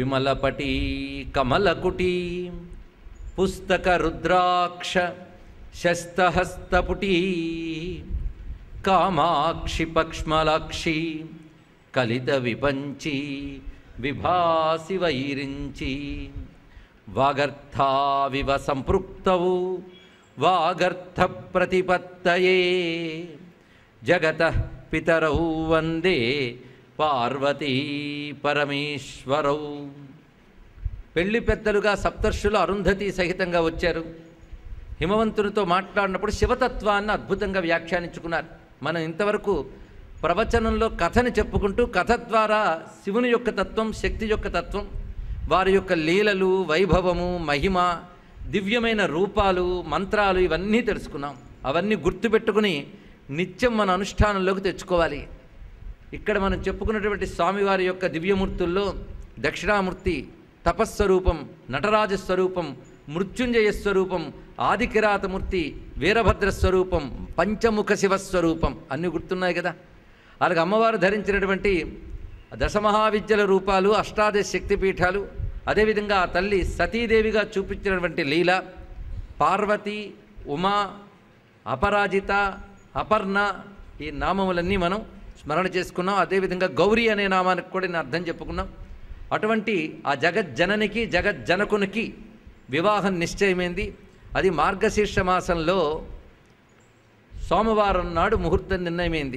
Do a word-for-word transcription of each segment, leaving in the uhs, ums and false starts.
విమలపటీ కమలకుటీ పుస్తక రుద్రాక్ష శస్తహస్తపుటీ కామాక్షి పక్ష్మలాక్షి కలిత విపంచి విభాసి వైరించి వాగర్థావివ సంపృక్తవు వాగర్థ ప్రతిపత్తయే జగతః పితరౌ వందే పార్వతీ పరమేశ్వరౌ. పెళ్లి పెద్దలుగా సప్తర్షులు అరుంధతి సహితంగా వచ్చారు. హిమవంతునితో మాట్లాడినప్పుడు శివతత్వాన్ని అద్భుతంగా వ్యాఖ్యానించుకున్నారు. మనం ఇంతవరకు ప్రవచనంలో కథని చెప్పుకుంటూ కథ ద్వారా శివుని యొక్క తత్వం, శక్తి యొక్క తత్వం, వారి యొక్క లీలలు, వైభవము, మహిమ, దివ్యమైన రూపాలు, మంత్రాలు ఇవన్నీ తెలుసుకున్నాం. అవన్నీ గుర్తుపెట్టుకుని నిత్యం మన అనుష్ఠానంలోకి తెచ్చుకోవాలి. ఇక్కడ మనం చెప్పుకున్నటువంటి స్వామివారి యొక్క దివ్యమూర్తుల్లో దక్షిణామూర్తి తపస్వరూపం, నటరాజస్వరూపం, మృత్యుంజయ స్వరూపం, ఆదికిరాతమూర్తి, వీరభద్రస్వరూపం, పంచముఖ శివస్వరూపం అన్నీ గుర్తున్నాయి కదా. అలాగే అమ్మవారు ధరించినటువంటి దశమహావిద్యల రూపాలు, అష్టాదశ శక్తిపీఠాలు, అదేవిధంగా ఆ తల్లి సతీదేవిగా చూపించినటువంటి లీల, పార్వతి, ఉమా, అపరాజిత, అపర్ణ, ఈ నామములన్నీ మనం స్మరణ చేసుకున్నాం. అదేవిధంగా గౌరీ అనే నామానికి కూడా నేను అర్థం చెప్పుకున్నాం. అటువంటి ఆ జగజ్జననికి, జగజ్జనకునికి వివాహం నిశ్చయమైంది. అది మార్గశీర్ష మాసంలో సోమవారం నాడు ముహూర్తం నిర్ణయమైంది.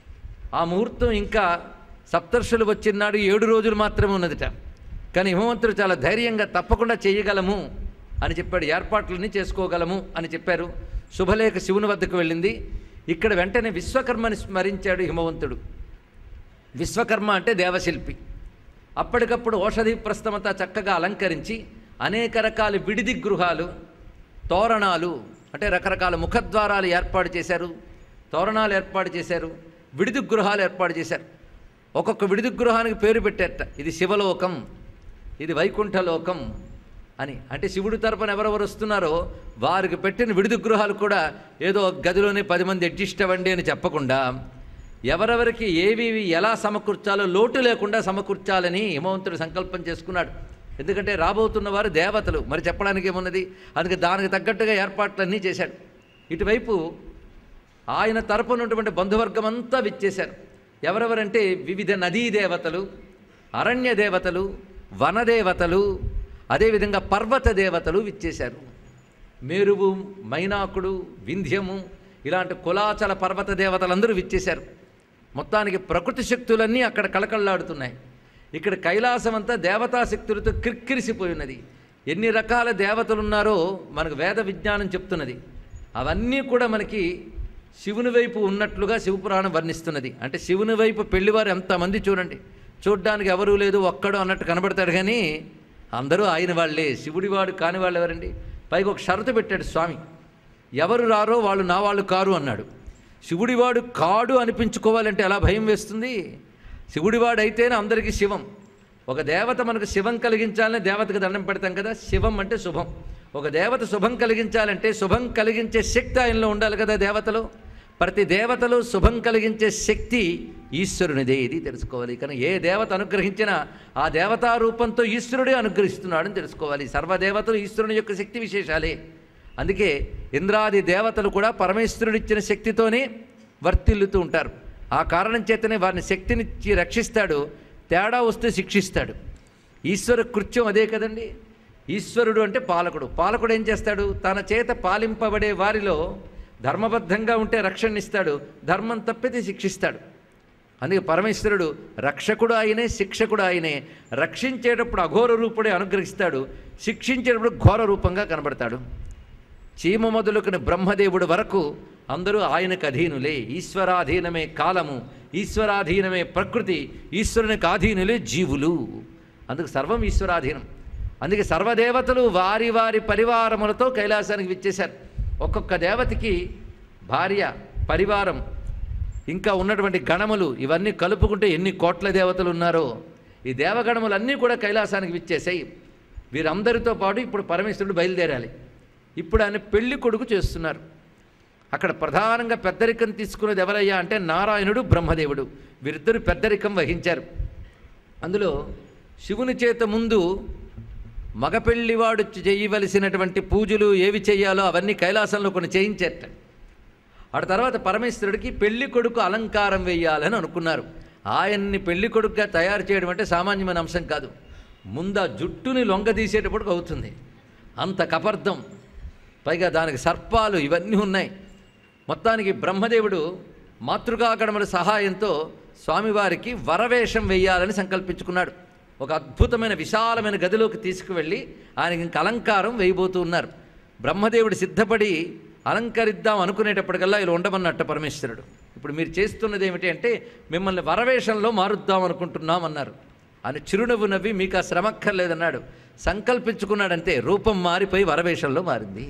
ఆ ముహూర్తం ఇంకా సప్తర్షులు వచ్చినాడు ఏడు రోజులు మాత్రమే ఉన్నదిట. కానీ హిమవంతుడు చాలా ధైర్యంగా తప్పకుండా చేయగలము అని చెప్పాడు, ఏర్పాట్లన్నీ చేసుకోగలము అని చెప్పారు. శుభలేఖ శివుని వద్దకు వెళ్ళింది. ఇక్కడ వెంటనే విశ్వకర్మని స్మరించాడు హిమవంతుడు. విశ్వకర్మ అంటే దేవశిల్పి. అప్పటికప్పుడు ఔషధి ప్రస్థమత చక్కగా అలంకరించి అనేక రకాల విడిది గృహాలు, తోరణాలు అంటే రకరకాల ముఖద్వారాలు ఏర్పాటు చేశారు, తోరణాలు ఏర్పాటు చేశారు, విడిది గృహాలు ఏర్పాటు చేశారు. ఒక్కొక్క విడిది గృహానికి పేరు పెట్టారట. ఇది శివలోకం, ఇది వైకుంఠలోకం అని. అంటే శివుడి తరపున ఎవరెవరు వస్తున్నారో వారికి పెట్టిన విడిది గృహాలు కూడా ఏదో గదిలోనే పది మంది అడ్జస్ట్ అవ్వండి అని చెప్పకుండా ఎవరెవరికి ఏవి ఎలా సమకూర్చాలో లోటు లేకుండా సమకూర్చాలని హిమవంతుడు సంకల్పం చేసుకున్నాడు. ఎందుకంటే రాబోతున్న వారు దేవతలు, మరి చెప్పడానికి ఏమున్నది, అందుకే దానికి తగ్గట్టుగా ఏర్పాట్లన్నీ చేశాడు. ఇటువైపు ఆయన తరపున ఉన్నటువంటి బంధువర్గం అంతా విచ్చేశారు. ఎవరెవరంటే వివిధ నదీ దేవతలు, అరణ్య దేవతలు, వనదేవతలు, అదేవిధంగా పర్వత దేవతలు విచ్చేశారు. మేరువు, మైనాకుడు, వింధ్యము ఇలాంటి కులాచల పర్వత దేవతలందరూ విచ్చేశారు. మొత్తానికి ప్రకృతి శక్తులన్నీ అక్కడ కళకళలాడుతున్నాయి. ఇక్కడ కైలాసం అంతా దేవతా శక్తులతో క్రిక్కిరిసిపోయి ఉన్నది. ఎన్ని రకాల దేవతలు ఉన్నారో మనకు వేద విజ్ఞానం చెప్తున్నది. అవన్నీ కూడా మనకి శివుని వైపు ఉన్నట్లుగా శివపురాణం వర్ణిస్తున్నది. అంటే శివుని వైపు పెళ్లివారు ఎంతమంది చూడండి, చూడ్డానికి ఎవరూ లేదు ఒక్కడు అన్నట్టు కనబడతాడు, కానీ అందరూ ఆయన వాళ్ళే. శివుడివాడు కాని వాళ్ళు ఎవరండి? పైకి ఒక షరతు పెట్టాడు స్వామి, ఎవరు రారో వాళ్ళు నా వాళ్ళు కారు అన్నాడు. శివుడివాడు కాడు అనిపించుకోవాలంటే ఎలా భయం వేస్తుంది. శివుడివాడు అయితేనే అందరికీ శివం. ఒక దేవత మనకు శివం కలిగించాలని దేవతకు దండం పెడతాం కదా. శివం అంటే శుభం. ఒక దేవత శుభం కలిగించాలంటే శుభం కలిగించే శక్తి ఆయనలో ఉండాలి కదా. దేవతలో ప్రతి దేవతలో శుభం కలిగించే శక్తి ఈశ్వరునిదే, ఇది తెలుసుకోవాలి. కానీ ఏ దేవత అనుగ్రహించినా ఆ దేవతా రూపంతో ఈశ్వరుడే అనుగ్రహిస్తున్నాడని తెలుసుకోవాలి. సర్వదేవతలు ఈశ్వరుని యొక్క శక్తి విశేషాలే. అందుకే ఇంద్రాది దేవతలు కూడా పరమేశ్వరుడిచ్చిన శక్తితోనే వర్తిల్లుతూ ఉంటారు. ఆ కారణం చేతనే వారిని శక్తినిచ్చి రక్షిస్తాడు, తేడా వస్తే శిక్షిస్తాడు. ఈశ్వర కృత్యం అదే కదండి. ఈశ్వరుడు అంటే పాలకుడు. పాలకుడు ఏం చేస్తాడు? తన చేత పాలింపబడే వారిలో ధర్మబద్ధంగా ఉంటే రక్షణనిస్తాడు, ధర్మం తప్పితే శిక్షిస్తాడు. అందుకే పరమేశ్వరుడు రక్షకుడు ఆయనే, శిక్షకుడు ఆయనే. రక్షించేటప్పుడు అఘోర రూపుడే అనుగ్రహిస్తాడు, శిక్షించేటప్పుడు ఘోర రూపంగా కనబడతాడు. చీమ మొదలుకుని బ్రహ్మదేవుడు వరకు అందరూ ఆయనకు అధీనులే. ఈశ్వరాధీనమే కాలము, ఈశ్వరాధీనమే ప్రకృతి, ఈశ్వరునికి ఆధీనులే జీవులు. అందుకు సర్వం ఈశ్వరాధీనం. అందుకే సర్వదేవతలు వారి వారి పరివారములతో కైలాసానికి విచ్చేశారు. ఒక్కొక్క దేవతకి భార్య, పరివారం, ఇంకా ఉన్నటువంటి గణములు ఇవన్నీ కలుపుకుంటే ఎన్ని కోట్ల దేవతలు ఉన్నారో. ఈ దేవగణములన్నీ కూడా కైలాసానికి విచ్చేసాయి. వీరందరితో పాటు ఇప్పుడు పరమేశ్వరుడు బయలుదేరాలి. ఇప్పుడు ఆయన పెళ్లి కొడుకు చేస్తున్నారు. అక్కడ ప్రధానంగా పెద్దరికం తీసుకున్నది ఎవరయ్యా అంటే నారాయణుడు, బ్రహ్మదేవుడు. వీరిద్దరు పెద్దరికం వహించారు. అందులో శివుని చేత ముందు మగపెళ్లివాడు చేయవలసినటువంటి పూజలు ఏవి చేయాలో అవన్నీ కైలాసంలో కొన్ని చేయించేట. ఆ తర్వాత పరమేశ్వరుడికి పెళ్లి కొడుకు అలంకారం వేయాలని అనుకున్నారు. ఆయన్ని పెళ్లి కొడుకుగా తయారు చేయడం అంటే సామాన్యమైన అంశం కాదు. ముందు ఆ జుట్టుని లొంగదీసేటప్పటికి అవుతుంది. అంత కపర్ధం, పైగా దానికి సర్పాలు ఇవన్నీ ఉన్నాయి. మొత్తానికి బ్రహ్మదేవుడు మాతృకాగణముల సహాయంతో స్వామివారికి వరవేషం వేయాలని సంకల్పించుకున్నాడు. ఒక అద్భుతమైన విశాలమైన గదిలోకి తీసుకువెళ్ళి ఆయనకి ఇంక అలంకారం వేయబోతూ ఉన్నారు. బ్రహ్మదేవుడు సిద్ధపడి అలంకరిద్దాం అనుకునేటప్పటికల్లా ఇలా ఉండమన్నట్ట పరమేశ్వరుడు. ఇప్పుడు మీరు చేస్తున్నది ఏమిటి అంటే మిమ్మల్ని వరవేషంలో మారుద్దాం అనుకుంటున్నాం అన్నారు. ఆయన చిరునవ్వు నవ్వి మీకు ఆ శ్రమక్కర్లేదన్నాడు. సంకల్పించుకున్నాడంతే, రూపం మారిపోయి వరవేషంలో మారింది.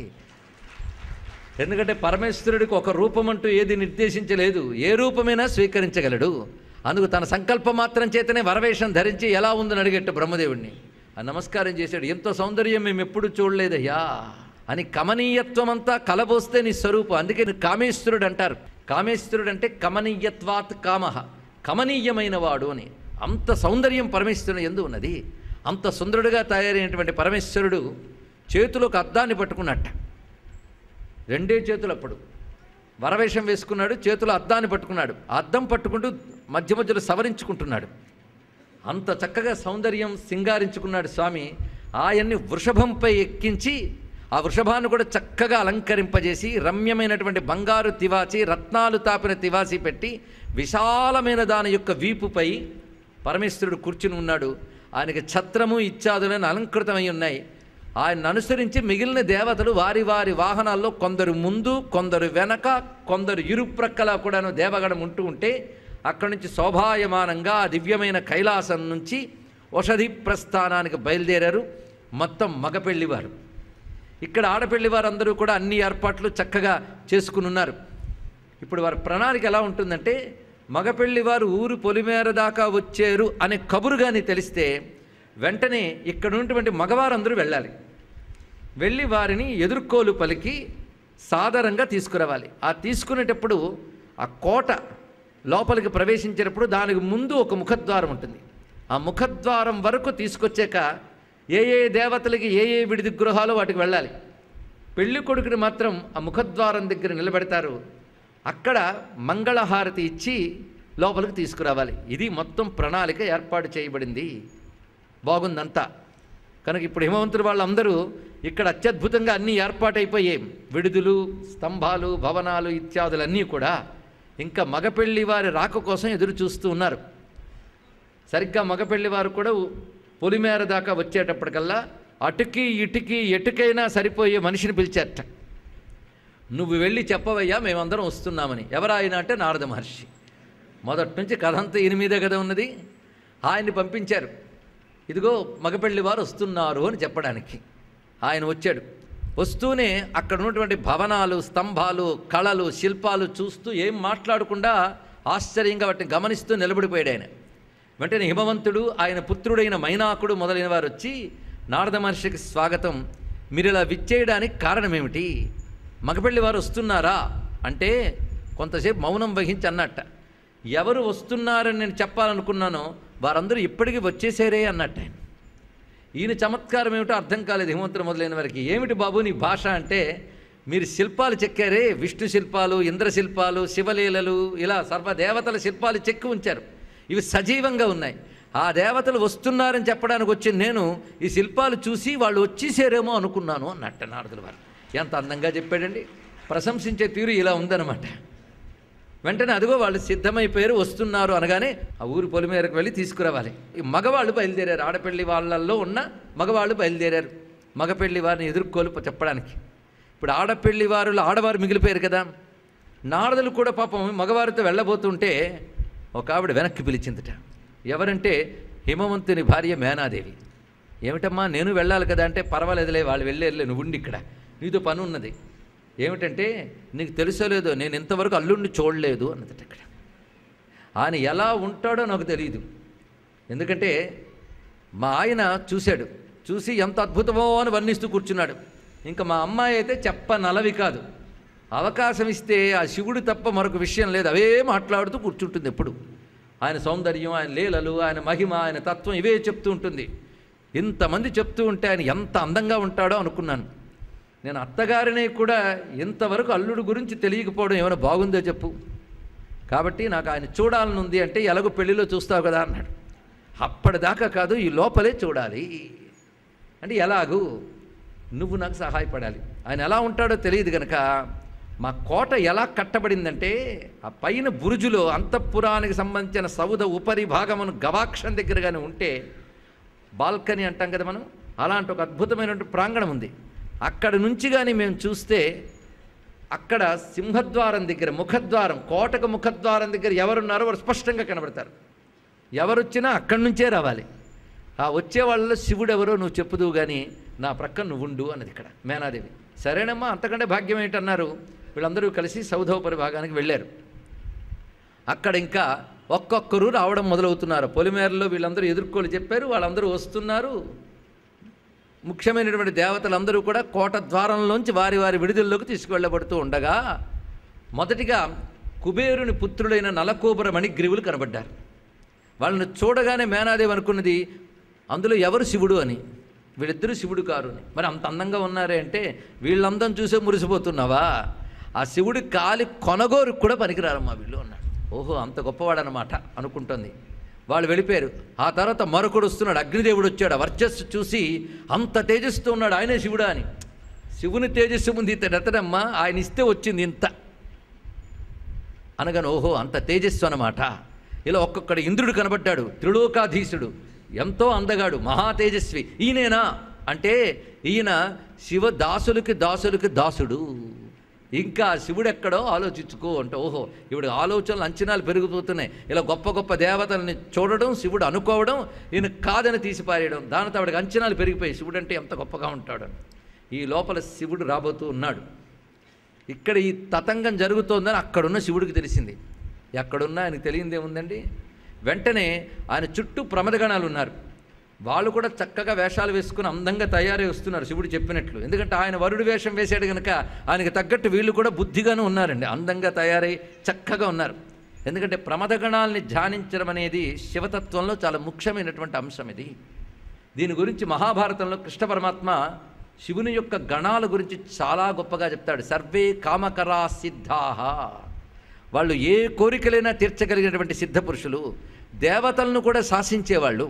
ఎందుకంటే పరమేశ్వరుడికి ఒక రూపం అంటూ ఏది నిర్దేశించలేదు, ఏ రూపమైనా స్వీకరించగలడు. అందుకు తన సంకల్పం మాత్రం చేతనే వరవేషం ధరించి ఎలా ఉందని అడిగట్టు బ్రహ్మదేవుడిని. ఆ నమస్కారం చేశాడు. ఎంతో సౌందర్యం మేము ఎప్పుడు చూడలేదయ్యా అని. కమనీయత్వం అంతా కలబోస్తే నీ స్వరూపం. అందుకే కామేశ్వరుడు అంటారు. కామేశ్వరుడు అంటే కమనీయత్వాత్ కామః, కమనీయమైన వాడు అని. అంత సౌందర్యం పరమేశ్వరుని యందు ఉన్నది. అంత సుందరుడుగా తయారైనటువంటి పరమేశ్వరుడు చేతిలో ఒక అద్దాన్ని పట్టుకున్నట్ట. రెండే చేతులు అప్పుడు వరవేషం వేసుకున్నాడు, చేతిలో అద్దాన్ని పట్టుకున్నాడు. ఆ అద్దం పట్టుకుంటూ మధ్య మధ్యలో సవరించుకుంటున్నాడు. అంత చక్కగా సౌందర్యం సింగారించుకున్నాడు స్వామి. ఆయన్ని వృషభంపై ఎక్కించి ఆ వృషభాన్ని కూడా చక్కగా అలంకరింపజేసి రమ్యమైనటువంటి బంగారు తివాచి, రత్నాలు తాపిన తివాచి పెట్టి విశాలమైన దాని యొక్క వీపుపై పరమేశ్వరుడు కూర్చుని ఉన్నాడు. ఆయనకి ఛత్రము ఇత్యాదులను అలంకృతమై ఉన్నాయి. ఆయన అనుసరించి మిగిలిన దేవతలు వారి వారి వాహనాల్లో కొందరు ముందు, కొందరు వెనక, కొందరు ఇరుప్రక్కల కూడాను దేవగణం ఉంటూ ఉంటే అక్కడి నుంచి శోభాయమానంగా ఆ దివ్యమైన కైలాసం నుంచి ఔషధి ప్రస్థానానికి బయలుదేరారు. మొత్తం మగపెళ్లివారు. ఇక్కడ ఆడపెళ్లివారు అందరూ కూడా అన్ని ఏర్పాట్లు చక్కగా చేసుకుని ఉన్నారు. ఇప్పుడు వారి ప్రణాళిక ఎలా ఉంటుందంటే, మగపెళ్లివారు ఊరు పొలిమేర దాకా వచ్చారు అనే కబురు కానీ తెలిస్తే వెంటనే ఇక్కడ ఉన్నటువంటి మగవారందరూ వెళ్ళాలి. వెళ్ళి వారిని ఎదుర్కోలు పలికి సాదరంగా తీసుకురావాలి. ఆ తీసుకునేటప్పుడు ఆ కోట లోపలికి ప్రవేశించేటప్పుడు దానికి ముందు ఒక ముఖద్వారం ఉంటుంది. ఆ ముఖద్వారం వరకు తీసుకొచ్చాక ఏ ఏ దేవతలకి ఏ ఏ విడిది గృహాలు వాటికి వెళ్ళాలి. పెళ్లి కొడుకుని మాత్రం ఆ ముఖద్వారం దగ్గర నిలబెడతారు. అక్కడ మంగళహారతి ఇచ్చి లోపలికి తీసుకురావాలి. ఇది మొత్తం ప్రణాళిక ఏర్పాటు చేయబడింది. బాగుందంతా. కనుక ఇప్పుడు హిమవంతుడు వాళ్ళందరూ ఇక్కడ అత్యద్భుతంగా అన్నీ ఏర్పాటైపోయాయి. విడుదలు, స్తంభాలు, భవనాలు ఇత్యాదులన్నీ కూడా ఇంకా మగపెళ్లి వారి రాక కోసం ఎదురు చూస్తూ ఉన్నారు. సరిగ్గా మగపెళ్లి వారు కూడా పొలిమేర దాకా వచ్చేటప్పటికల్లా అటుకి ఇటుకి ఎటుకైనా సరిపోయే మనిషిని పిలిచారట. నువ్వు వెళ్ళి చెప్పవయ్యా మేమందరం వస్తున్నామని. ఎవరాయన అంటే నారద మహర్షి. మొదటి నుంచి కథ అంతా ఈయన మీదే కదా ఉన్నది. ఆయన్ని పంపించారు. ఇదిగో మగపెళ్లి వారు వస్తున్నారు అని చెప్పడానికి. ఆయన వచ్చాడు. వస్తూనే అక్కడ ఉన్నటువంటి భవనాలు, స్తంభాలు, కళలు, శిల్పాలు చూస్తూ ఏం మాట్లాడకుండా ఆశ్చర్యంగా వాటిని గమనిస్తూ నిలబడిపోయాడు ఆయన. వెంటనే హిమవంతుడు, ఆయన పుత్రుడైన మైనాకుడు మొదలైన వారు వచ్చి నారద మహర్షికి స్వాగతం, మీరు ఇలా విచ్చేయడానికి కారణం ఏమిటి? మగపెళ్లి వారు వస్తున్నారా అంటే కొంతసేపు మౌనం వహించి అన్నట్ట. ఎవరు వస్తున్నారని నేను చెప్పాలనుకున్నానో వారందరూ ఇప్పటికీ వచ్చేసారే అన్నట్టు. ఆయన ఈయన చమత్కారం ఏమిటో అర్థం కాలేదు హిమవంతుడు మొదలైన వారికి. ఏమిటి బాబు నీ భాష అంటే, మీరు శిల్పాలు చెక్కారే, విష్ణు శిల్పాలు, ఇంద్ర శిల్పాలు, శివలీలలు, ఇలా సర్వదేవతల శిల్పాలు చెక్కి ఉంచారు. ఇవి సజీవంగా ఉన్నాయి. ఆ దేవతలు వస్తున్నారని చెప్పడానికి వచ్చింది నేను ఈ శిల్పాలు చూసి వాళ్ళు వచ్చేసారేమో అనుకున్నాను అన్నట్ట నారదుల వారు. ఎంత అందంగా చెప్పాడండి. ప్రశంసించే తీరు ఇలా ఉందన్నమాట. వెంటనే అదిగో వాళ్ళు సిద్ధమైపోయారు, వస్తున్నారు అనగానే ఆ ఊరు పొలిమేరకు వెళ్ళి తీసుకురావాలి. ఈ మగవాళ్ళు బయలుదేరారు. ఆడపెళ్లి వాళ్ళల్లో ఉన్న మగవాళ్ళు బయలుదేరారు మగపెళ్లి వారిని ఎదుర్కోలు చెప్పడానికి. ఇప్పుడు ఆడపెళ్లి వారిలో ఆడవారు మిగిలిపోయారు కదా. నారదులు కూడా పాపం మగవారితో వెళ్ళబోతుంటే ఒక ఆవిడ వెనక్కి పిలిచిందిట. ఎవరంటే హిమవంతుని భార్య మేనాదేవి. ఏమిటమ్మా నేను వెళ్ళాలి కదా అంటే, పర్వాలేదులే వాళ్ళు వెళ్ళేరులే, నువ్వు ఉండి ఇక్కడ, నీతో పని ఉన్నది. ఏమిటంటే నీకు తెలుసో లేదో నేను ఇంతవరకు అల్లుడిని చూడలేదు అన్నదట. ఇక్కడ ఆయన ఎలా ఉంటాడో నాకు తెలియదు. ఎందుకంటే మా ఆయన చూశాడు, చూసి ఎంత అద్భుతమో అని వర్ణిస్తూ కూర్చున్నాడు. ఇంకా మా అమ్మాయి అయితే చెప్ప నలవి కాదు. అవకాశం ఇస్తే ఆ శివుడు తప్ప మరొక విషయం లేదు, అవే మాట్లాడుతూ కూర్చుంటుంది ఎప్పుడు. ఆయన సౌందర్యం, ఆయన లీలలు, ఆయన మహిమ, ఆయన తత్వం ఇవే చెప్తూ ఉంటుంది. ఇంతమంది చెప్తూ ఉంటే ఆయన ఎంత అందంగా ఉంటాడో అనుకున్నాను. నేను అత్తగారిని కూడా ఇంతవరకు అల్లుడు గురించి తెలియకపోవడం ఏమైనా బాగుందో చెప్పు. కాబట్టి నాకు ఆయన చూడాలని ఉంది అంటే ఎలాగో పెళ్లిలో చూస్తావు కదా అన్నాడు. అప్పటిదాకా కాదు, ఈ లోపలే చూడాలి అంటే ఎలాగూ నువ్వు నాకు సహాయపడాలి. ఆయన ఎలా ఉంటాడో తెలియదు కనుక మా కోట ఎలా కట్టబడిందంటే ఆ పైన బురుజులో అంతఃపురానికి సంబంధించిన సౌధ ఉపరి భాగమును గవాక్షం దగ్గరగానే ఉంటే బాల్కనీ అంటాం కదా మనం, అలాంటి ఒక అద్భుతమైనటువంటి ప్రాంగణం ఉంది. అక్కడ నుంచి కానీ మేము చూస్తే అక్కడ సింహద్వారం దగ్గర ముఖద్వారం, కోటకు ముఖద్వారం దగ్గర ఎవరున్నారో వారు స్పష్టంగా కనబడతారు. ఎవరొచ్చినా అక్కడి నుంచే రావాలి. ఆ వచ్చే వాళ్ళలో శివుడు ఎవరో నువ్వు చెప్పుదువు కానీ నా ప్రక్కన నువ్వు ఉండు అన్నది ఇక్కడ మేనాదేవి. సరేనమ్మా, అంతకంటే భాగ్యం ఏంటన్నారు. వీళ్ళందరూ కలిసి సౌధోపరి భాగానికి వెళ్ళారు. అక్కడ ఇంకా ఒక్కొక్కరు రావడం మొదలవుతున్నారు. పొలిమేరలో వీళ్ళందరూ ఎదుర్కోలు చెప్పారు, వాళ్ళందరూ వస్తున్నారు. ముఖ్యమైనటువంటి దేవతలందరూ కూడా కోట ద్వారంలోంచి వారి వారి విడుదలలోకి తీసుకువెళ్ళబడుతూ ఉండగా మొదటిగా కుబేరుని పుత్రుడైన నలకోబర మణిగ్రీవులు కనబడ్డారు. వాళ్ళని చూడగానే మేనాదేవి అనుకున్నది అందులో ఎవరు శివుడు అని. వీళ్ళిద్దరూ శివుడు కారు అని. మరి అంత అందంగా ఉన్నారే అంటే వీళ్ళందరం చూసే మురిసిపోతున్నావా? ఆ శివుడి కాలి కొనగోరు కూడా పనికిరారమ్మా వీళ్ళు అన్నాడు. ఓహో, అంత గొప్పవాడనమాట అనుకుంటుంది. వాళ్ళు వెళ్ళిపోయారు. ఆ తర్వాత మరొకడు వస్తున్నాడు, అగ్నిదేవుడు వచ్చాడు. వర్చస్సు చూసి అంత తేజస్సుతో ఉన్నాడు, ఆయనే శివుడా అని. శివుని తేజస్సు ముందు ఇతడు ఎత్తడమ్మా, ఆయన ఇస్తే వచ్చింది ఇంత అనగాను ఓహో అంత తేజస్సు అనమాట. ఇలా ఒక్కొక్కడు ఇంద్రుడు కనబడ్డాడు, త్రిలోకాధీశుడు, ఎంతో అందగాడు, మహా తేజస్వి. ఈయనేనా అంటే ఈయన శివ దాసులకి దాసులకి దాసుడు. ఇంకా శివుడు ఎక్కడో ఆలోచించుకో అంటే ఓహో ఇవిడు ఆలోచనలు అంచనాలు పెరిగిపోతున్నాయి. ఇలా గొప్ప గొప్ప దేవతల్ని చూడడం, శివుడు అనుకోవడం, ఈయన కాదని తీసిపారేయడం, దానితో ఆవిడకి అంచనాలు పెరిగిపోయి శివుడు అంటే ఎంత గొప్పగా ఉంటాడు. ఈ లోపల శివుడు రాబోతూ ఉన్నాడు. ఇక్కడ ఈ తతంగం జరుగుతోందని అక్కడున్న శివుడికి తెలిసింది. ఎక్కడున్నా ఆయనకు తెలియంది ఏముందండి. వెంటనే ఆయన చుట్టూ ప్రమదగణాలు ఉన్నారు. వాళ్ళు కూడా చక్కగా వేషాలు వేసుకుని అందంగా తయారై వస్తున్నారు శివుడు చెప్పినట్లు. ఎందుకంటే ఆయన వరుడు వేషం వేశాడు కనుక ఆయనకు తగ్గట్టు వీళ్ళు కూడా బుద్ధిగానే ఉన్నారండి, అందంగా తయారై చక్కగా ఉన్నారు. ఎందుకంటే ప్రమదగణాలని ధ్యానించడం అనేది శివతత్వంలో చాలా ముఖ్యమైనటువంటి అంశం ఇది. దీని గురించి మహాభారతంలో కృష్ణ పరమాత్మ శివుని యొక్క గణాల గురించి చాలా గొప్పగా చెప్తాడు. సర్వే కామకరా సిద్ధాహ, వాళ్ళు ఏ కోరికలైనా తీర్చగలిగినటువంటి సిద్ధపురుషులు, దేవతలను కూడా శాసించేవాళ్ళు,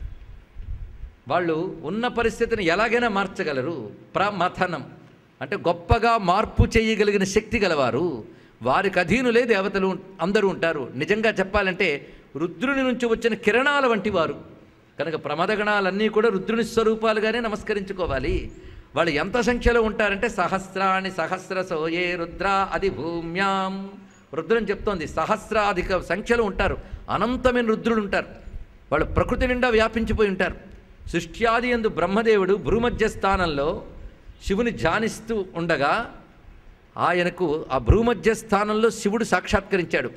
వాళ్ళు ఉన్న పరిస్థితిని ఎలాగైనా మార్చగలరు. ప్రమథనం అంటే గొప్పగా మార్పు చేయగలిగిన శక్తి గలవారు, వారికి అధీనులే దేవతలు అందరూ ఉంటారు. నిజంగా చెప్పాలంటే రుద్రుని నుంచి వచ్చిన కిరణాల వంటి వారు కనుక ప్రమదగణాలన్నీ కూడా రుద్రుని స్వరూపాలుగానే నమస్కరించుకోవాలి. వాళ్ళు ఎంత సంఖ్యలో ఉంటారంటే సహస్రాణి సహస్రసో ఏ రుద్ర అది భూమ్యాం, రుద్రం చెప్తోంది సహస్రాధిక సంఖ్యలో ఉంటారు. అనంతమైన రుద్రులు ఉంటారు. వాళ్ళు ప్రకృతి నిండా వ్యాపించిపోయి ఉంటారు. సృష్ట్యాది యందు బ్రహ్మదేవుడు భ్రూమధ్య స్థానంలో శివుని ధ్యానిస్తూ ఉండగా ఆయనకు ఆ భ్రూమధ్య స్థానంలో శివుడు సాక్షాత్కరించాడు.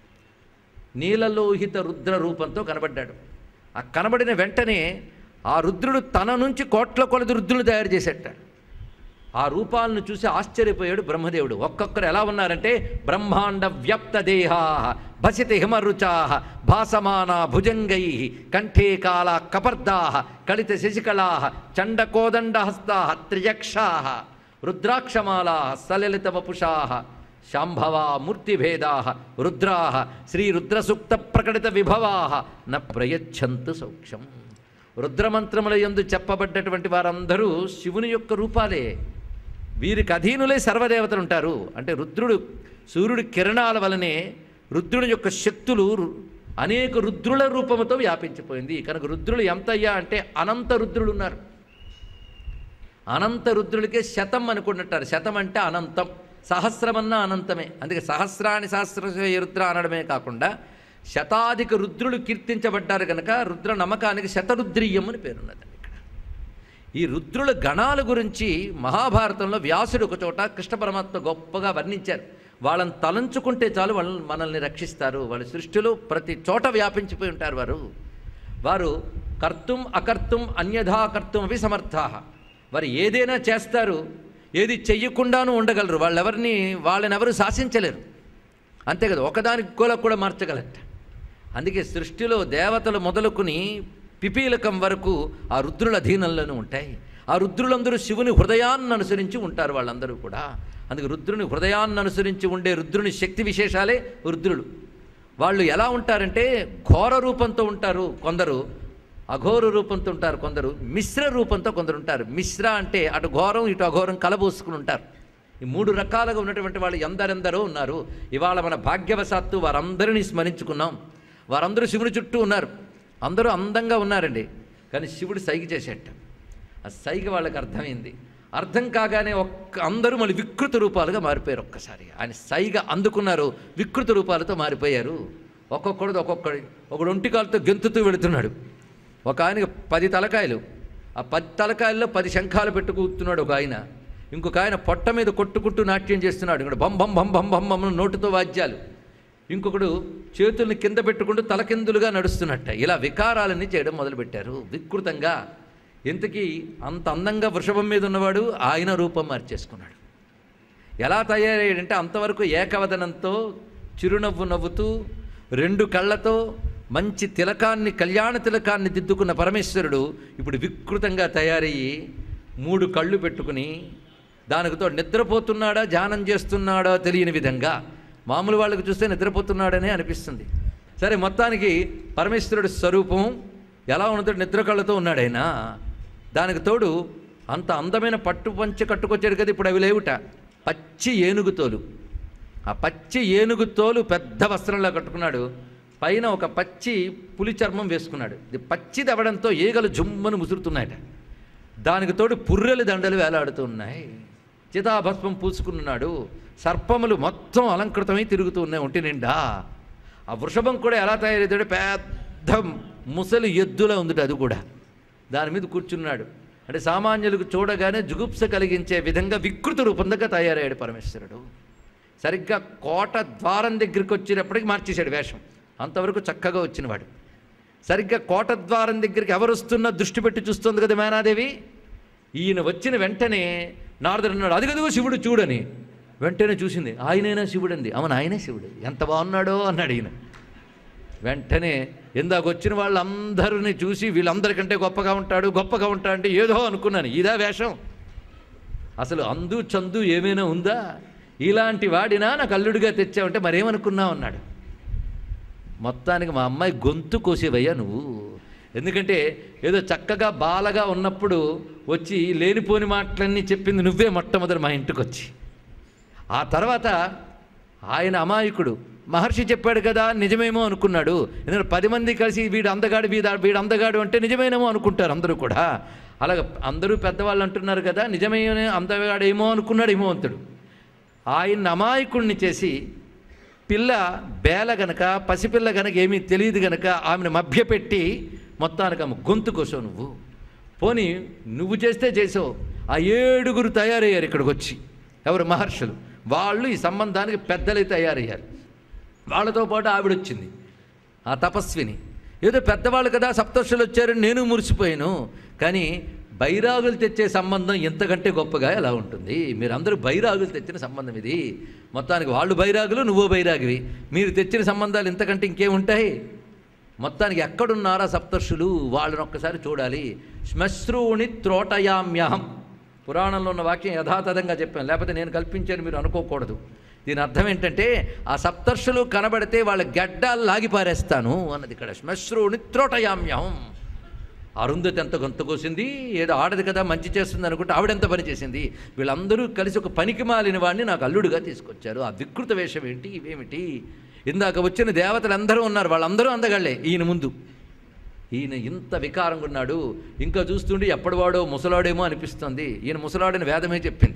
నీలలోహిత రుద్ర రూపంతో కనబడ్డాడు. ఆ కనబడిన వెంటనే ఆ రుద్రుడు తన నుంచి కోట్ల కొలది రుద్రులు తయారు చేసేటాడు. ఆ రూపాలను చూసి ఆశ్చర్యపోయాడు బ్రహ్మదేవుడు. ఒక్కొక్కరు ఎలా ఉన్నారంటే బ్రహ్మాండ వ్యాప్త దేహా భసితి హిమరుచా భాసమానా భుజంగై కంఠే కాళ కపర్దా కలిత శశికళా చండకోదండహస్తా త్రియక్షా రుద్రాక్షమాలా సలలిత వపుషా శాంభవా మూర్తిభేదా రుద్రా శ్రీరుద్రసూక్త ప్రకటిత విభవా న ప్రయచ్ఛంతు సౌఖ్యం. రుద్రమంత్రముల యందు చెప్పబడ్డటువంటి వారందరూ శివుని యొక్క రూపాలే. వీరికి అధీనులై సర్వదేవతలు ఉంటారు. అంటే రుద్రుడు సూర్యుడి కిరణాల వలనే రుద్రుని యొక్క శక్తులు అనేక రుద్రుల రూపముతో వ్యాపించిపోయింది. కనుక రుద్రులు ఎంతయ్యా అంటే అనంత రుద్రులు ఉన్నారు. అనంత రుద్రులకే శతం అనుకుంటుంటారు. శతం అంటే అనంతం, సహస్రమన్నా అనంతమే. అందుకే సహస్రాని సహస్ర రుద్ర అనడమే కాకుండా శతాధిక రుద్రులు కీర్తించబడ్డారు కనుక రుద్ర నమ్మకానికి శతరుద్రీయం అని పేరున్నదండి. ఇక్కడ ఈ రుద్రుల గణాల గురించి మహాభారతంలో వ్యాసుడు ఒక చోట కృష్ణ పరమాత్మ గొప్పగా వర్ణించారు. వాళ్ళని తలంచుకుంటే చాలు వాళ్ళు మనల్ని రక్షిస్తారు. వాళ్ళ సృష్టిలో ప్రతి చోట వ్యాపించిపోయి ఉంటారు. వారు వారు కర్తుం అకర్తుం అన్యథా కర్తుం అవి సమర్థా. వారు ఏదైనా చేస్తారు, ఏది చెయ్యకుండానూ ఉండగలరు. వాళ్ళెవరిని వాళ్ళని ఎవరు శాసించలేరు. అంతే కదా, ఒకదానికి కూడా కూడా మార్చగలట. అందుకే సృష్టిలో దేవతలు మొదలుకుని పిపీలకం వరకు ఆ రుద్రుల అధీనంలోనే ఉంటాయి. ఆ రుద్రులందరూ శివుని హృదయాన్ని అనుసరించి ఉంటారు వాళ్ళందరూ కూడా. అందుకే రుద్రుని హృదయాన్ని అనుసరించి ఉండే రుద్రుని శక్తి విశేషాలే రుద్రులు. వాళ్ళు ఎలా ఉంటారంటే ఘోర రూపంతో ఉంటారు కొందరు, అఘోర రూపంతో ఉంటారు కొందరు, మిశ్ర రూపంతో కొందరు ఉంటారు. మిశ్ర అంటే అటు ఘోరం ఇటు అఘోరం కలబోసుకుని ఉంటారు. ఈ మూడు రకాలుగా ఉన్నటువంటి వాళ్ళు ఎందరెందరో ఉన్నారు. ఇవాళ మన భాగ్యవశాత్తు వారందరినీ స్మరించుకున్నాం. వారందరూ శివుని చుట్టూ ఉన్నారు, అందరూ అందంగా ఉన్నారండి. కానీ శివుడు సైగ చేసేట. ఆ సైగ వాళ్ళకి అర్థమైంది. అర్థం కాగానే ఒక్క అందరూ మళ్ళీ వికృత రూపాలుగా మారిపోయారు. ఒక్కసారి ఆయన సైగ అందుకున్నారు, వికృత రూపాలతో మారిపోయారు. ఒక్కొక్కడు ఒక్కొక్కడు ఒకడు ఒంటికాలతో గెంతుతూ వెళుతున్నాడు. ఒక ఆయనకి పది తలకాయలు, ఆ పది తలకాయల్లో పది శంఖాలు పెట్టు కూర్చున్నాడు ఒక ఆయన. ఇంకొక ఆయన పొట్ట మీద కొట్టుకుంటూ నాట్యం చేస్తున్నాడు. ఇక్కడ బం బం బం బం బం బం నోటితో వాద్యాలు. ఇంకొకడు చేతుల్ని కింద పెట్టుకుంటూ తలకిందులుగా నడుస్తున్నట్ట. ఇలా వికారాలన్నీ చేయడం మొదలుపెట్టారు వికృతంగా. ఇంతకీ అంత అందంగా వృషభం మీద ఉన్నవాడు ఆయన రూపం మార్చేసుకున్నాడు. ఎలా తయారయ్యాడంటే అంతవరకు ఏకవదనంతో చిరునవ్వు నవ్వుతూ రెండు కళ్ళతో మంచి తిలకాన్ని, కళ్యాణ తిలకాన్ని దిద్దుకున్న పరమేశ్వరుడు ఇప్పుడు వికృతంగా తయారయ్యి మూడు కళ్ళు పెట్టుకుని దానితో నిద్రపోతున్నాడా ధ్యానం చేస్తున్నాడా తెలియని విధంగా, మామూలు వాళ్ళకు చూస్తే నిద్రపోతున్నాడనే అనిపిస్తుంది. సరే, మొత్తానికి పరమేశ్వరుడి స్వరూపం ఎలా ఉన్నదో నిద్ర కళ్ళతో ఉన్నాడైనా. దానికి తోడు అంత అందమైన పట్టు పంచె కట్టుకొచ్చాడు కదా, ఇప్పుడు అవి లేవుట. పచ్చి ఏనుగుతోలు, ఆ పచ్చి ఏనుగుతోలు పెద్ద వస్త్రంలా కట్టుకున్నాడు. పైన ఒక పచ్చి పులి చర్మం వేసుకున్నాడు. ఇది పచ్చిది అవ్వడంతో ఈగలు జుమ్మను ముసురుతున్నాయట. దానికి తోడు పుర్రెలు దండలు వేలాడుతూ ఉన్నాయి. చితాభస్మం పూసుకున్నాడు. సర్పములు మొత్తం అలంకృతమై తిరుగుతూ ఉన్నాయి ఒంటి నిండా. ఆ వృషభం కూడా ఎలా తయారవుతాడు, పెద్ద ముసలి ఎద్దులా ఉందిట. అది కూడా దాని మీద కూర్చున్నాడు. అంటే సామాన్యులకు చూడగానే జుగుప్స కలిగించే విధంగా వికృత రూపంగా తయారయ్యాడు పరమేశ్వరుడు. సరిగ్గా కోట ద్వారం దగ్గరికి వచ్చేటప్పటికి మార్చేశాడు వేషం. అంతవరకు చక్కగా వచ్చినవాడు. సరిగ్గా కోట ద్వారం దగ్గరికి ఎవరు వస్తున్నా దృష్టి పెట్టి చూస్తుంది కదా మేనాదేవి. ఈయన వచ్చిన వెంటనే నారదుడు అన్నాడు, అది కదుగో శివుడు చూడని. వెంటనే చూసింది, ఆయనైనా శివుడు అంది. అవును, ఆయనే శివుడు, ఎంత బాగున్నాడో అన్నాడు ఈయన. వెంటనే ఇందాక వచ్చిన వాళ్ళందరినీ చూసి వీళ్ళందరికంటే గొప్పగా ఉంటాడు గొప్పగా ఉంటాడు అంటే ఏదో అనుకున్నాను, ఇదా వేషం? అసలు అందు చందు ఏమైనా ఉందా? ఇలాంటి వాడినా నాకు అల్లుడిగా తెచ్చావంటే మరేమనుకున్నావు అన్నాడు. మొత్తానికి మా అమ్మాయి గొంతు కోసేవయ్యా నువ్వు. ఎందుకంటే ఏదో చక్కగా బాలగా ఉన్నప్పుడు వచ్చి లేనిపోని మాటలన్నీ చెప్పింది నువ్వే మొట్టమొదటి మా ఇంటికి వచ్చి. ఆ తర్వాత ఆయన అమాయకుడు, మహర్షి చెప్పాడు కదా నిజమేమో అనుకున్నాడు. ఎందుకంటే పది మంది కలిసి వీడు అందగాడు వీడు వీడు అందగాడు అంటే నిజమేనేమో అనుకుంటారు అందరూ కూడా. అలాగే అందరూ పెద్దవాళ్ళు అంటున్నారు కదా, నిజమే అందగాడేమో అనుకున్నాడు హిమవంతుడు. ఆయన అమాయకుడిని చేసి పిల్ల బేల గనక పసిపిల్ల గనక ఏమీ తెలియదు గనక ఆమెను మభ్యపెట్టి మొత్తానికి ఆమె గొంతు కోసావు నువ్వు. పోనీ నువ్వు చేస్తే చేసావు. ఆ ఏడుగురు తయారయ్యారు ఇక్కడికి వచ్చి. ఎవరు? మహర్షులు. వాళ్ళు ఈ సంబంధానికి పెద్దలై తయారయ్యారు. వాళ్ళతో పాటు ఆవిడొచ్చింది, ఆ తపస్విని. ఏదో పెద్దవాళ్ళు కదా సప్తర్షులు వచ్చారని నేను మురిసిపోయాను. కానీ బైరాగులు తెచ్చే సంబంధం ఎంతకంటే గొప్పగా ఎలా ఉంటుంది? మీరందరూ బైరాగులు తెచ్చిన సంబంధం ఇది. మొత్తానికి వాళ్ళు బైరాగులు, నువ్వు బైరాగివి. మీరు తెచ్చిన సంబంధాలు ఇంతకంటే ఇంకేముంటాయి? మొత్తానికి ఎక్కడున్నారా సప్తర్షులు? వాళ్ళని ఒక్కసారి చూడాలి. శ్మశ్రూణి త్రోటయామ్యహం. పురాణంలో ఉన్న వాక్యం యథాతథంగా చెప్పాను, లేకపోతే నేను కల్పించాను మీరు అనుకోకూడదు. దీని అర్థం ఏంటంటే ఆ సప్తర్షులు కనబడితే వాళ్ళ గడ్డాలు లాగి పారేస్తాను అన్నది ఇక్కడ. శ్మశ్రూణి త్రోటయామ్యహం. అరుంధతి ఎంత గొంతు కోసింది, ఏదో ఆడది కదా మంచి చేస్తుంది అనుకుంటే ఆవిడెంత పని చేసింది. వీళ్ళందరూ కలిసి ఒక పనికి మాలిన వాడిని నాకు అల్లుడుగా తీసుకొచ్చారు. ఆ వికృత వేషం ఏంటి, ఇవేమిటి? ఇందాక వచ్చిన దేవతలు అందరూ ఉన్నారు, వాళ్ళందరూ అందగాళ్లే ఈయన ముందు. ఈయన ఇంత వికారంగా ఉన్నాడు. ఇంకా చూస్తుంటే ఎప్పటివాడో ముసలాడేమో అనిపిస్తుంది. ఈయన ముసలాడని వేదమే చెప్పింది.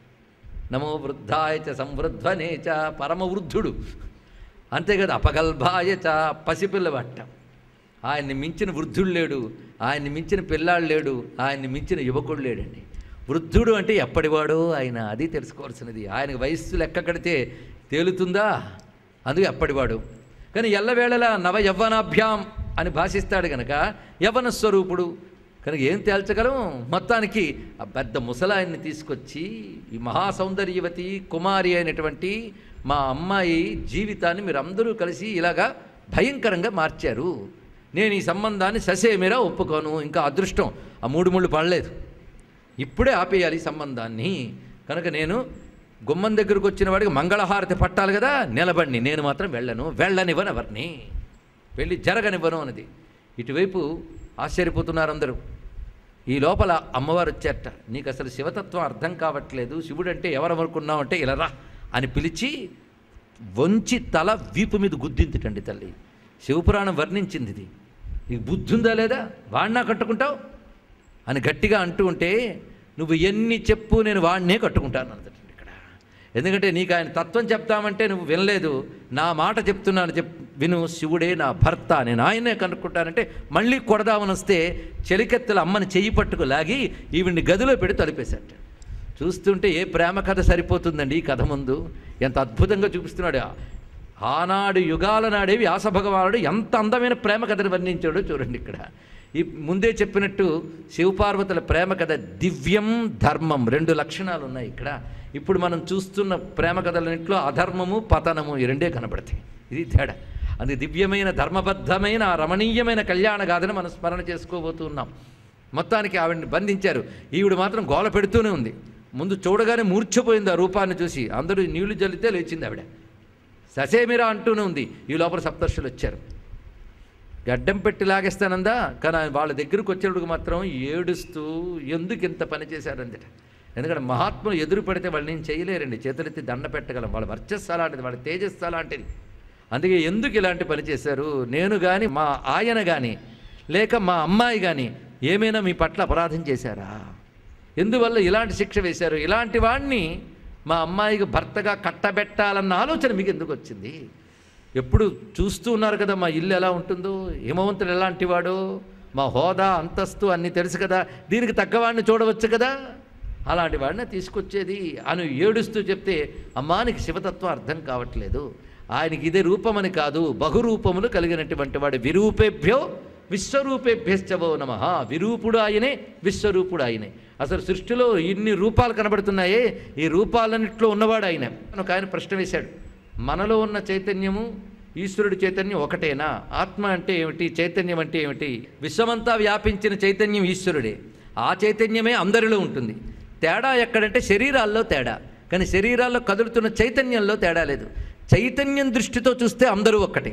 నమో వృద్ధాయ చ సంవృద్ధనే చ, పరమ వృద్ధుడు. అంతే కదా, అపగల్భాయ చ, పసిపిల్లబట్ట. ఆయన్ని మించిన వృద్ధుడు లేడు, ఆయన్ని మించిన పిల్లాడు లేడు, ఆయన్ని మించిన యువకుడు లేడండి. వృద్ధుడు అంటే ఎప్పటివాడో ఆయన, అది తెలుసుకోవాల్సినది. ఆయనకు వయస్సు లెక్క కడితే తేలుతుందా? అందుకే ఎప్పటివాడు. కానీ ఎల్లవేళలా నవ యవ్వనాభ్యాం అని భాషిస్తాడు కనుక యవ్వన స్వరూపుడు కనుక ఏం తేల్చగలం? మొత్తానికి ఆ పెద్ద ముసలాయన్ని తీసుకొచ్చి ఈ మహాసౌందర్యవతి కుమారి అయినటువంటి మా అమ్మాయి జీవితాన్ని మీరందరూ కలిసి ఇలాగా భయంకరంగా మార్చారు. నేను ఈ సంబంధాన్ని ససేమిరా ఒప్పుకోను. ఇంకా అదృష్టం ఆ మూడు ముళ్ళు పడలేదు, ఇప్పుడే ఆపేయాలి ఈ సంబంధాన్ని. కనుక నేను గుమ్మం దగ్గరకు వచ్చిన వాడికి మంగళహారతి పట్టాలి కదా, నిలబడిని. నేను మాత్రం వెళ్ళను, వెళ్ళనివ్వను ఎవరిని, వెళ్ళి జరగనివ్వను అన్నది. ఇటువైపు ఆశ్చర్యపోతున్నారు అందరూ. ఈ లోపల అమ్మవారు వచ్చారట. నీకు అసలు శివతత్వం అర్థం కావట్లేదు, శివుడంటే ఎవరెవరుకున్నావు అంటే ఇలా రా అని పిలిచి వంచి తల వీపు మీద గుద్దిందిటండి తల్లి. శివపురాణం వర్ణించింది ఇది. నీకు బుద్ధి ఉందా లేదా, వాడినా కట్టుకుంటావు అని గట్టిగా అంటూ ఉంటే, నువ్వు ఎన్ని చెప్పు నేను వాడినే కట్టుకుంటాను అన్నదండి ఇక్కడ. ఎందుకంటే నీకు ఆయన తత్వం చెప్తామంటే నువ్వు వినలేదు, నా మాట చెప్తున్నాను చెప్ విను, శివుడే నా భర్త, నేను ఆయనే కనుక్కుంటానంటే మళ్ళీ కొడదామని వస్తే చెలికెత్తల అమ్మని చెయ్యి పట్టుకు లాగి ఈవిడ్ని గదిలో పెట్టి తలిపేశాట. చూస్తుంటే ఏ ప్రేమ కథ సరిపోతుందండి ఈ కథ ముందు. ఎంత అద్భుతంగా చూపిస్తున్నాడు. ఆనాడు యుగాల నాడే వ్యాసభగవానుడు ఎంత అందమైన ప్రేమ కథను వర్ణించాడో చూడండి ఇక్కడ. ఈ ముందే చెప్పినట్టు శివపార్వతుల ప్రేమ కథ దివ్యం ధర్మం రెండు లక్షణాలు ఉన్నాయి ఇక్కడ. ఇప్పుడు మనం చూస్తున్న ప్రేమ కథలన్నింటిలో అధర్మము పతనము ఈ రెండే కనబడతాయి. ఇది తేడా. అందుకే దివ్యమైన ధర్మబద్ధమైన రమణీయమైన కళ్యాణ గాథను మనం స్మరణ చేసుకోబోతున్నాం. మొత్తానికి ఆవిడని బంధించారు. ఈవిడ మాత్రం గోల పెడుతూనే ఉంది. ముందు చూడగానే మూర్ఛపోయింది ఆ రూపాన్ని చూసి. అందరూ నీళ్లు జల్లితే లేచింది ఆవిడ. ససేమిరా అంటూనే ఉంది. ఈ లోపల సప్తర్షులు వచ్చారు. గడ్డం పెట్టి లాగేస్తానందా, కానీ వాళ్ళ దగ్గరకు వచ్చేటప్పుడు మాత్రం ఏడుస్తూ ఎందుకు ఇంత పని చేశారందట. ఎందుకంటే మహాత్ములు ఎదురు పెడితే వాళ్ళు నేను చేయలేరండి, చేతులెత్తి దండ పెట్టగలం. వాళ్ళ వర్చస్సు అలాంటిది, వాళ్ళ తేజస్సు అలాంటిది. అందుకే ఎందుకు ఇలాంటి పని చేశారు, నేను కానీ మా ఆయన కానీ లేక మా అమ్మాయి కానీ ఏమైనా మీ పట్ల అపరాధం చేశారా, ఎందువల్ల ఇలాంటి శిక్ష వేశారు, ఇలాంటి వాడిని మా అమ్మాయికి భర్తగా కట్టబెట్టాలన్న ఆలోచన మీకు ఎందుకు వచ్చింది? ఎప్పుడు చూస్తూ ఉన్నారు కదా మా ఇల్లు ఎలా ఉంటుందో, హిమవంతుడు ఎలాంటి వాడో, మా హోదా అంతస్తు అన్నీ తెలుసు కదా, దీనికి తగ్గవాడిని చూడవచ్చు కదా, అలాంటి వాడిని తీసుకొచ్చేది అని ఏడుస్తూ చెప్తే, అమ్మా నీకు శివతత్వం అర్థం కావట్లేదు, ఆయనకి ఇదే రూపమని కాదు బహురూపములు కలిగినటువంటి వాడు, విరూపేభ్యో విశ్వరూపేభ్యశ్చవో నమః. విరూపుడు ఆయనే, విశ్వరూపుడు ఆయనే. అసలు సృష్టిలో ఇన్ని రూపాలు కనబడుతున్నాయే, ఈ రూపాలన్నింటిలో ఉన్నవాడు ఆయన. ఒక ఆయన ప్రశ్న వేశాడు, మనలో ఉన్న చైతన్యము ఈశ్వరుడి చైతన్యం ఒకటేనా? ఆత్మ అంటే ఏమిటి, చైతన్యం అంటే ఏమిటి? విశ్వమంతా వ్యాపించిన చైతన్యం ఈశ్వరుడే, ఆ చైతన్యమే అందరిలో ఉంటుంది. తేడా ఎక్కడంటే శరీరాల్లో తేడా, కానీ శరీరాల్లో కదులుతున్న చైతన్యంలో తేడా లేదు. చైతన్యం దృష్టితో చూస్తే అందరూ ఒక్కటే,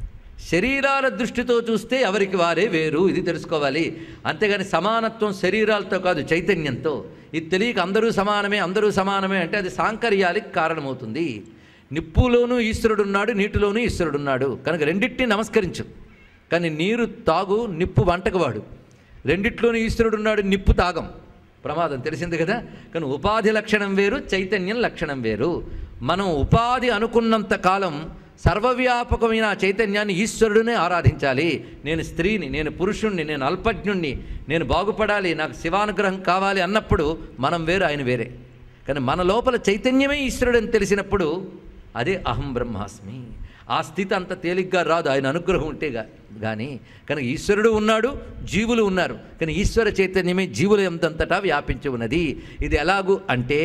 శరీరాల దృష్టితో చూస్తే ఎవరికి వారే వేరు, ఇది తెలుసుకోవాలి. అంతేగాని సమానత్వం శరీరాలతో కాదు చైతన్యంతో. ఇది తెలియక అందరూ సమానమే అందరూ సమానమే అంటే అది సాంకర్యాలకు కారణమవుతుంది. నిప్పులోనూ ఈశ్వరుడున్నాడు, నీటిలోనూ ఈశ్వరుడున్నాడు, కనుక రెండింటినీ నమస్కరించు. కానీ నీరు తాగు, నిప్పు వంటకవాడు. రెండిట్లోనూ ఈశ్వరుడున్నాడు, నిప్పు తాగం, ప్రమాదం తెలిసింది కదా. కానీ ఉపాధి లక్షణం వేరు, చైతన్యం లక్షణం వేరు. మనం ఉపాధి అనుకున్నంత కాలం సర్వవ్యాపకమైన ఆ చైతన్యాన్ని ఈశ్వరుడినే ఆరాధించాలి. నేను స్త్రీని, నేను పురుషుణ్ణి, నేను అల్పజ్ఞుణ్ణి, నేను బాగుపడాలి, నాకు శివానుగ్రహం కావాలి అన్నప్పుడు మనం వేరు, ఆయన వేరే. కానీ మన లోపల చైతన్యమే ఈశ్వరుడని తెలిసినప్పుడు అదే అహం బ్రహ్మాస్మి. ఆ స్థితి అంత తేలిగ్గా రాదు ఆయన అనుగ్రహం ఉంటే కానీ. కనుక ఈశ్వరుడు ఉన్నాడు, జీవులు ఉన్నారు, కానీ ఈశ్వర చైతన్యమే జీవులు ఎంతంతటా వ్యాపించి ఉన్నది. ఇది ఎలాగూ అంటే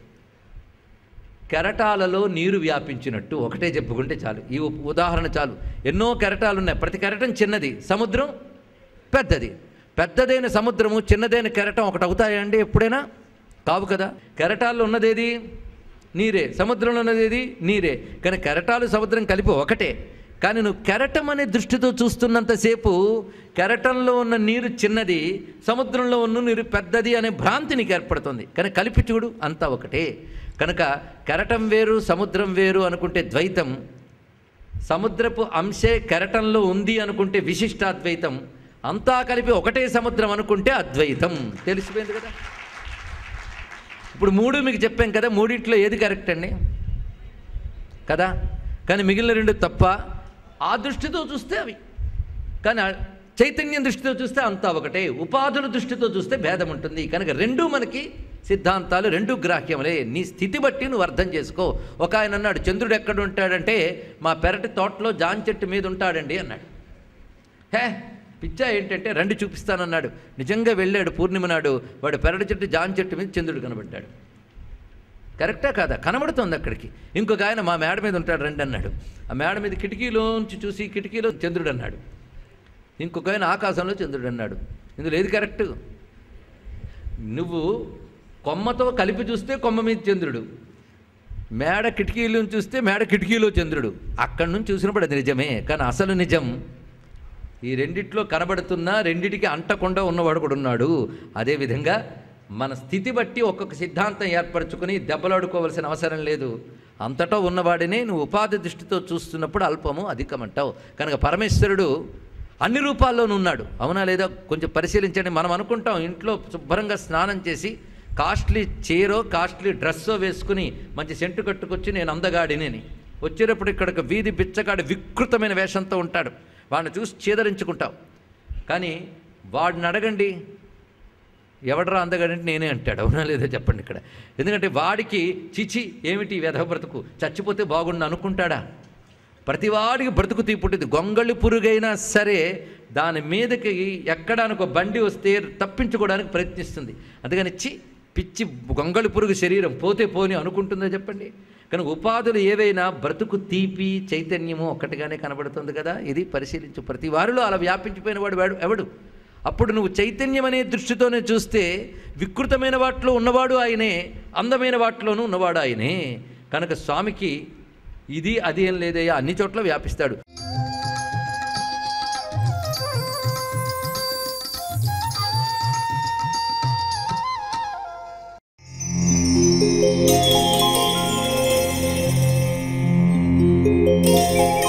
కెరటాలలో నీరు వ్యాపించినట్టు ఒకటే చెప్పుకుంటే చాలు, ఈ ఉదాహరణ చాలు. ఎన్నో కెరటాలు ఉన్నాయి, ప్రతి కెరటం చిన్నది, సముద్రం పెద్దది. పెద్దదైన సముద్రము చిన్నదైన కెరటం ఒకటి అవుతాయండి ఎప్పుడైనా? కావు కదా. కెరటాల్లో ఉన్నదేది నీరే, సముద్రంలో ఉన్నదేది నీరే, కానీ కెరటాలు సముద్రం కలిపి ఒకటే. కానీ నువ్వు కెరటం అనే దృష్టితో చూస్తున్నంతసేపు కెరటంలో ఉన్న నీరు చిన్నది, సముద్రంలో ఉన్న నీరు పెద్దది అనే భ్రాంతి నీకు ఏర్పడుతుంది. కానీ కలిపి చూడు అంతా ఒకటే. కనుక కెరటం వేరు సముద్రం వేరు అనుకుంటే ద్వైతం, సముద్రపు అంశే కెరటంలో ఉంది అనుకుంటే విశిష్టాద్వైతం, అంతా కలిపి ఒకటే సముద్రం అనుకుంటే అద్వైతం. తెలిసిపోయింది కదా. ఇప్పుడు మూడు మీకు చెప్పాం కదా, మూడింట్లో ఏది కరెక్ట్ అండి కదా. కానీ మిగిలిన రెండు తప్ప. ఆ దృష్టితో చూస్తే అవి, కానీ చైతన్యం దృష్టితో చూస్తే అంతా ఒకటే. ఉపాధుల దృష్టితో చూస్తే భేదం ఉంటుంది. కనుక రెండూ మనకి సిద్ధాంతాలు, రెండు గ్రాహ్యములే. నీ స్థితి బట్టి నువ్వు అర్థం చేసుకో. ఒక ఆయన అన్నాడు, చంద్రుడు ఎక్కడ ఉంటాడంటే మా పెరటి తోటలో జాన్ చెట్టు మీద ఉంటాడండి అన్నాడు. హే పిచ్చా ఏంటంటే రండి చూపిస్తానన్నాడు. నిజంగా వెళ్ళాడు పూర్ణిమ నాడు, వాడు పెరటి చెట్టు జాన్ చెట్టు మీద చంద్రుడు కనబడ్డాడు. కరెక్టా కాదా? కనబడుతోంది అక్కడికి. ఇంకొక ఆయన మా మేడ మీద ఉంటాడు రండి అన్నాడు. ఆ మేడ మీద కిటికీలోంచి చూసి కిటికీలో చంద్రుడు అన్నాడు. ఇంకొక ఆయన ఆకాశంలో చంద్రుడు అన్నాడు. ఇందులో ఏది కరెక్టు? నువ్వు కొమ్మతో కలిపి చూస్తే కొమ్మ మీద చంద్రుడు, మేడ కిటికీలో చూస్తే మేడ కిటికీలో చంద్రుడు. అక్కడి నుంచి చూసినప్పుడు అది నిజమే. కానీ అసలు నిజం ఈ రెండిట్లో కనబడుతున్నా రెండిటికి అంటకుండా ఉన్నవాడు కూడా ఉన్నాడు. అదేవిధంగా మన స్థితి బట్టి ఒక్కొక్క సిద్ధాంతం ఏర్పరచుకొని దెబ్బలాడుకోవాల్సిన అవసరం లేదు. అంతటా ఉన్నవాడినే నువ్వు ఉపాధి దృష్టితో చూస్తున్నప్పుడు అల్పము అధికమంటావు. కనుక పరమేశ్వరుడు అన్ని రూపాల్లోనూ ఉన్నాడు. అవునా లేదా? కొంచెం పరిశీలించండి. మనం అనుకుంటాం ఇంట్లో శుభ్రంగా స్నానం చేసి కాస్ట్లీ చీరో కాస్ట్లీ డ్రెస్సో వేసుకుని మంచి సెంటు కట్టుకొచ్చి నేను అందగాడిని వచ్చేటప్పుడు ఇక్కడ వీధి బిచ్చగాడి వికృతమైన వేషంతో ఉంటాడు. వాడిని చూసి చీదరించుకుంటావు. కానీ వాడిని అడగండి, ఎవడరా అందగాడంటే నేనే అంటాడు. అవునా లేదా చెప్పండి ఇక్కడ. ఎందుకంటే వాడికి చిచి ఏమిటి వెధవ బ్రతుకు, చచ్చిపోతే బాగుండు అనుకుంటాడా? ప్రతివాడికి బ్రతుకు తీపుట్టింది. గొంగళి పురుగైనా సరే దాని మీదకి ఎక్కడానికి ఒక బండి వస్తే తప్పించుకోవడానికి ప్రయత్నిస్తుంది. అందుకని చి పిచ్చి గొంగళి పురుగు శరీరం పోతే పోని అనుకుంటుందో చెప్పండి. కానీ ఉపాధులు ఏవైనా బ్రతుకు తీపి చైతన్యము ఒక్కటిగానే కనబడుతుంది కదా. ఇది పరిశీలించు. ప్రతి వారిలో అలా వ్యాపించిపోయిన వాడు వాడు ఎవడు? అప్పుడు నువ్వు చైతన్యం అనే దృష్టితోనే చూస్తే వికృతమైన వాటిలో ఉన్నవాడు ఆయనే, అందమైన వాటిలోనూ ఉన్నవాడు ఆయనే. కనుక స్వామికి ఇది అది ఏం లేదయ్యా, అన్ని చోట్ల వ్యాపిస్తాడు. Thank you.